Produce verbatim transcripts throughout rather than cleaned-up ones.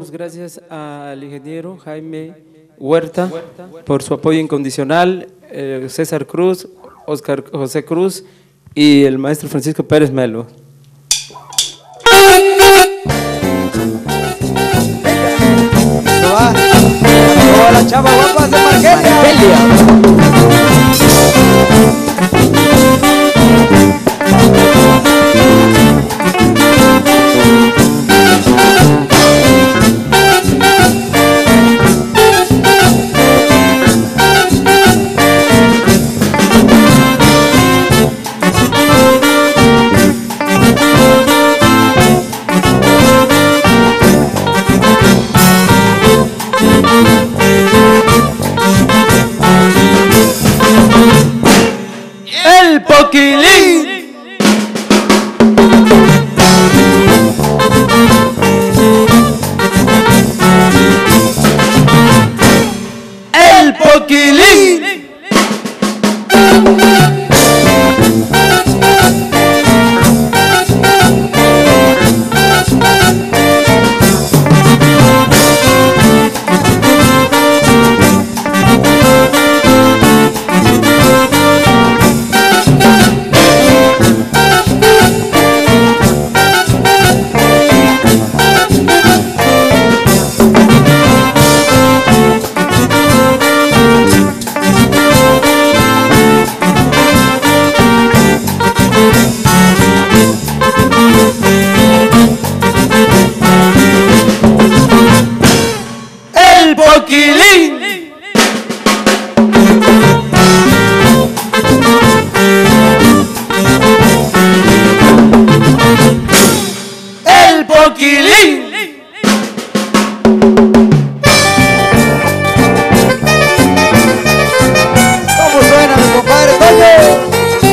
Gracias al ingeniero Jaime Huerta por su apoyo incondicional, eh, César Cruz, Oscar José Cruz y el maestro Francisco Pérez Melo. Hola, chava guapas de Margelia. El Poquilín. El Poquilín. El Poquilín. El Poquilín. ¿Cómo suena mi compadre Toño?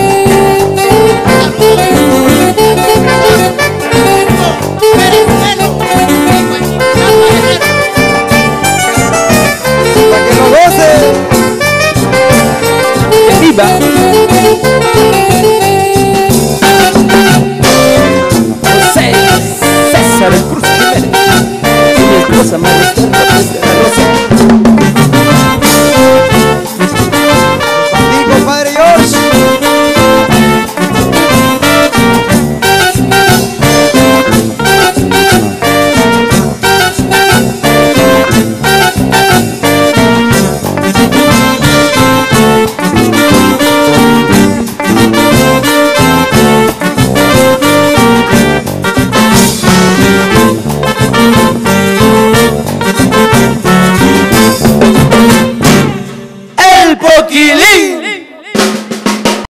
Para que lo goce. ¡Viva! José César Cruz Jiménez y mi esposa María López de la Rosa. Mi compadre George. El Poquilín.